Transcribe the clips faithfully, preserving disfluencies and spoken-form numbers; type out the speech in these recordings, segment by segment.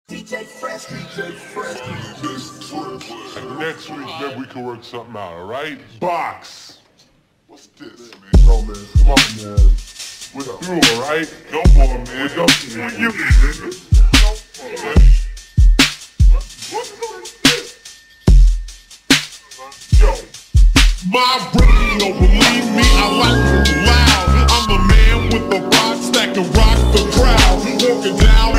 D J Fresh, D J Fresh, And next week, maybe we can work something out, alright? Box! What's this, man? Yo, man, come on, man. We're through, alright? No more, man. No more. You, man. Yo. My brain don't believe me, I like it loud. I'm the man with the box that can rock the crowd. Walking down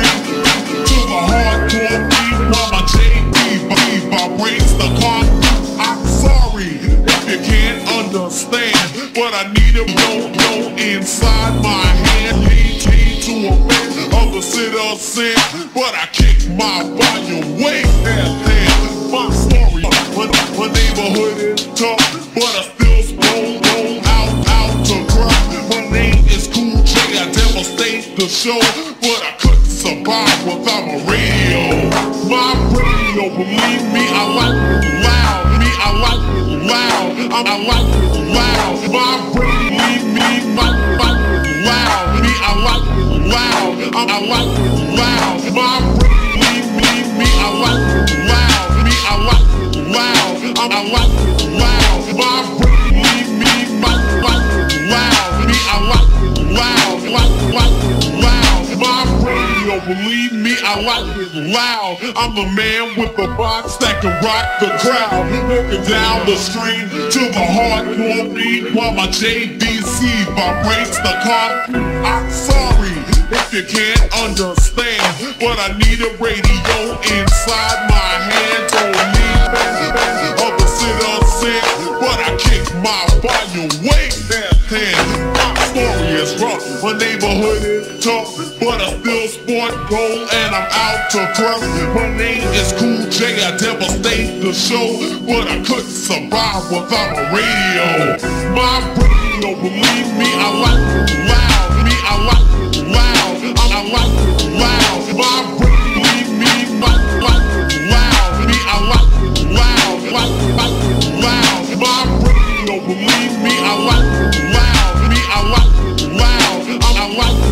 to the hardcore beat while my J D vibrates the concrete. I'm sorry if you can't understand, but I need a no-no inside my hand. Lead me to a man of the citizen, but I kick my volume way down there. My story, my, my neighborhood is tough, but I still roll, roll out, out to crush. My name is Cool J, I devastate the show, but I couldn't survive without my radio. My radio, believe me, I like it loud. Me, I like it loud. I, I like it loud. My radio, believe me, I like it loud. Me, I like it loud. I, I like it loud. My radio, believe me, me, I like it loud. Me, I like it loud. I, I like it loud. My brain, me, me, like, like it loud. Me, I like it loud. Like, like it loud. My radio, believe me, I like it loud. I'm the man with the box that can rock the crowd. Walking down the street to the hardcore beat while my J D C vibrates the concrete. I'm sorry if you can't understand, but I need a radio inside my hand. Don't need that of the citizen, but I kick my volume way down there. My story is rough, my neighborhood is tough, but I still sport gold and I'm out to crush. My name is Cool J, I devastate the show, but I couldn't survive without a radio. My radio, believe me, I like it loud. Me, I like it loud. I, I like it loud. My radio, believe me, like, like it loud. Me, I like it loud. Like, like it loud. My radio, believe me, I like it loud. Me, I like it loud. I, I like it